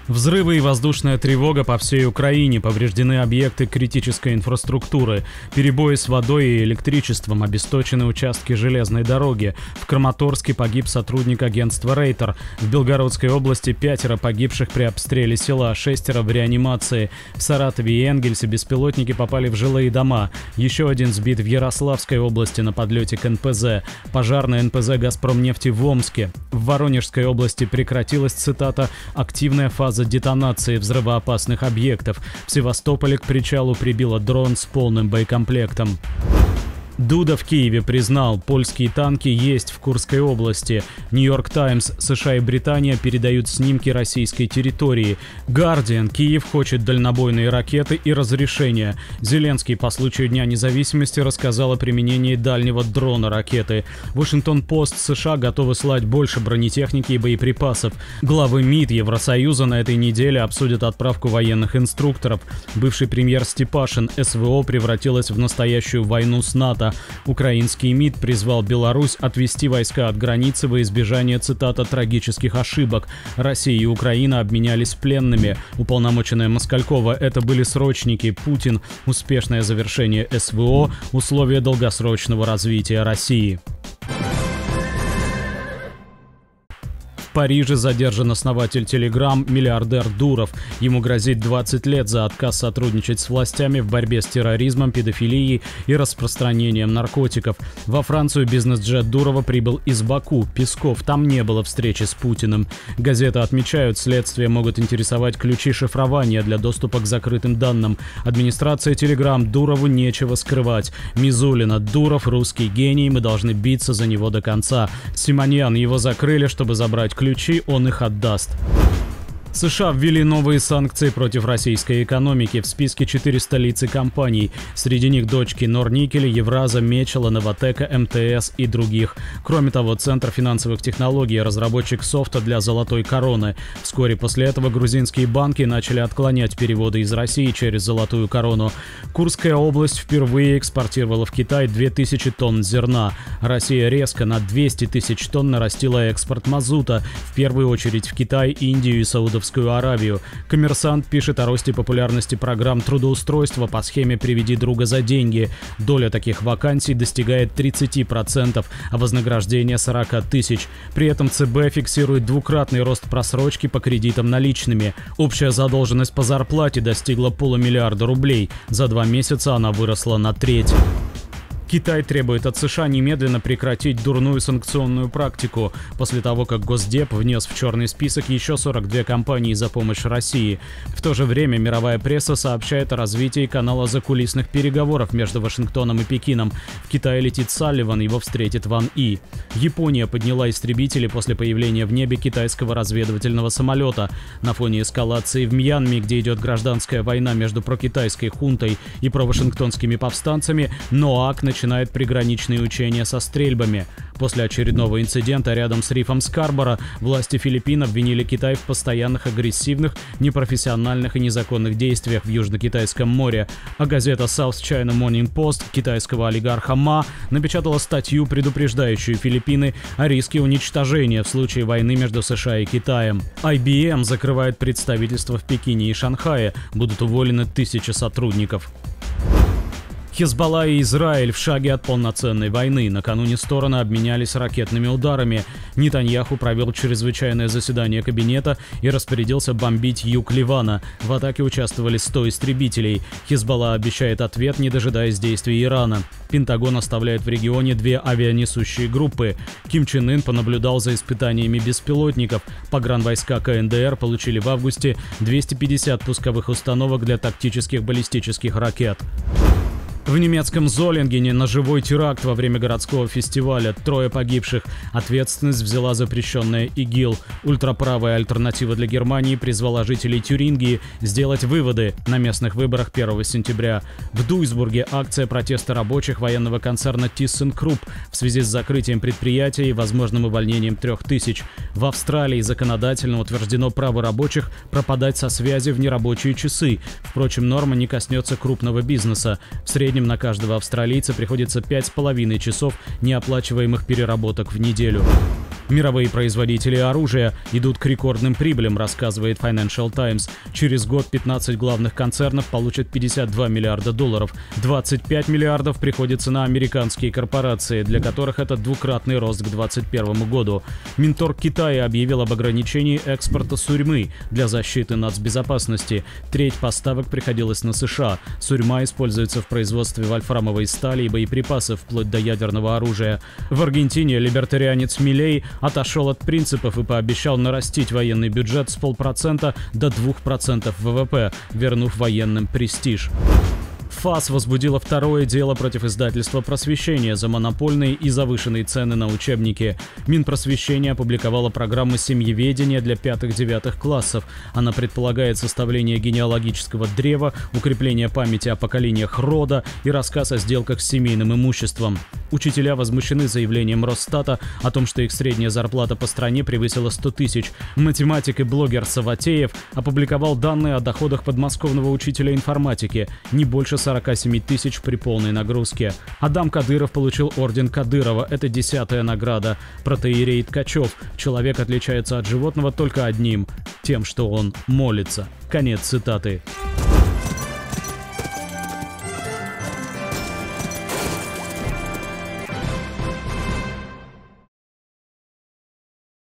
Взрывы и воздушная тревога по всей Украине, повреждены объекты критической инфраструктуры, перебои с водой и электричеством, обесточены участки железной дороги. В Краматорске погиб сотрудник агентства «Рейтер». В Белгородской области 5 погибших при обстреле села, 6 в реанимации. В Саратове и Энгельсе беспилотники попали в жилые дома. Еще один сбит в Ярославской области на подлете к НПЗ. Пожар на НПЗ «Газпромнефти» в Омске. В Воронежской области прекратилась, цитата, «активная фаза детонации взрывоопасных объектов». В Севастополе к причалу прибило дрон с полным боекомплектом. Дуда в Киеве признал, польские танки есть в Курской области. Нью-Йорк Таймс, США и Британия передают снимки российской территории. Гардиан, Киев хочет дальнобойные ракеты и разрешения. Зеленский по случаю Дня независимости рассказал о применении дальнего дрона ракеты. Вашингтон-Пост, США готовы слать больше бронетехники и боеприпасов. Главы МИД Евросоюза на этой неделе обсудят отправку военных инструкторов. Бывший премьер Степашин, СВО превратилась в настоящую войну с НАТО. Украинский МИД призвал Беларусь отвести войска от границы во избежание, цитата, «трагических ошибок». Россия и Украина обменялись пленными. Уполномоченная Москалькова: это были срочники. Путин: успешное завершение СВО, условия долгосрочного развития России. В Париже задержан основатель Telegram, миллиардер Дуров. Ему грозит 20 лет за отказ сотрудничать с властями в борьбе с терроризмом, педофилией и распространением наркотиков. Во Францию бизнес-джет Дурова прибыл из Баку. Песков: там не было встречи с Путиным. Газеты отмечают, следствие могут интересовать ключи шифрования для доступа к закрытым данным. Администрация Telegram: Дурову нечего скрывать. Мизулина: Дуров русский гений, мы должны биться за него до конца. Симоньян: его закрыли, чтобы забрать ключи, он их отдаст. США ввели новые санкции против российской экономики. В списке 400 лиц и компаний. Среди них дочки Норникеля, Евраза, Мечела, Новотека, МТС и других. Кроме того, Центр финансовых технологий, разработчик софта для «Золотой короны». Вскоре после этого грузинские банки начали отклонять переводы из России через «Золотую корону». Курская область впервые экспортировала в Китай 2000 тонн зерна. Россия резко на 200 тысяч тонн нарастила экспорт мазута, в первую очередь в Китай, Индию и Саудовскую Аравию. Коммерсант пишет о росте популярности программ трудоустройства по схеме «Приведи друга за деньги». Доля таких вакансий достигает 30%, а вознаграждение 40 тысяч. При этом ЦБ фиксирует двукратный рост просрочки по кредитам наличными. Общая задолженность по зарплате достигла $500 миллиарда рублей. За 2 месяца она выросла на треть. Китай требует от США немедленно прекратить дурную санкционную практику после того, как Госдеп внес в черный список еще 42 компании за помощь России. В то же время мировая пресса сообщает о развитии канала закулисных переговоров между Вашингтоном и Пекином. В Китае летит Салливан, его встретит Ван И. Япония подняла истребители после появления в небе китайского разведывательного самолета. На фоне эскалации в Мьянме, где идет гражданская война между прокитайской хунтой и провашингтонскими повстанцами, НОАК начинает приграничные учения со стрельбами. После очередного инцидента рядом с рифом Скарборо власти Филиппин обвинили Китай в постоянных агрессивных, непрофессиональных и незаконных действиях в Южно-Китайском море. А газета South China Morning Post китайского олигарха Ма напечатала статью, предупреждающую Филиппины о риске уничтожения в случае войны между США и Китаем. IBM закрывает представительство в Пекине и Шанхае. Будут уволены 1000 сотрудников. Хизбалла и Израиль в шаге от полноценной войны. Накануне стороны обменялись ракетными ударами. Нетаньяху провел чрезвычайное заседание кабинета и распорядился бомбить юг Ливана. В атаке участвовали 100 истребителей. Хизбалла обещает ответ, не дожидаясь действий Ирана. Пентагон оставляет в регионе 2 авианесущие группы. Ким Чен Ын понаблюдал за испытаниями беспилотников. Погранвойска КНДР получили в августе 250 пусковых установок для тактических баллистических ракет. В немецком Золингене ножевой теракт во время городского фестиваля. 3 погибших. Ответственность взяла запрещенная ИГИЛ. Ультраправая альтернатива для Германии призвала жителей Тюрингии сделать выводы на местных выборах 1 сентября. В Дуйсбурге акция протеста рабочих военного концерна ThyssenKrupp в связи с закрытием предприятия и возможным увольнением 3000. В Австралии законодательно утверждено право рабочих пропадать со связи в нерабочие часы. Впрочем, норма не коснется крупного бизнеса. В среднем на каждого австралийца приходится 5,5 часов неоплачиваемых переработок в неделю. Мировые производители оружия идут к рекордным прибылям, рассказывает Financial Times. Через год 15 главных концернов получат $52 миллиарда. 25 миллиардов приходится на американские корпорации, для которых это двукратный рост к 2021 году. Минторг Китая объявил об ограничении экспорта сурьмы для защиты нацбезопасности. Треть поставок приходилась на США. Сурьма используется в производстве вольфрамовой стали и боеприпасов, вплоть до ядерного оружия. В Аргентине либертарианец Милей отошел от принципов и пообещал нарастить военный бюджет с 0,5% до 2% ВВП, вернув военным престиж. ФАС возбудила второе дело против издательства «Просвещение» за монопольные и завышенные цены на учебники. Минпросвещение опубликовало программу семьеведения для 5-9 классов. Она предполагает составление генеалогического древа, укрепление памяти о поколениях рода и рассказ о сделках с семейным имуществом. Учителя возмущены заявлением Росстата о том, что их средняя зарплата по стране превысила 100 тысяч. Математик и блогер Саватеев опубликовал данные о доходах подмосковного учителя информатики – не больше 47 тысяч при полной нагрузке. Адам Кадыров получил орден Кадырова – это 10-я награда. Протоиерей Ткачев: человек отличается от животного только одним – тем, что он молится. Конец цитаты.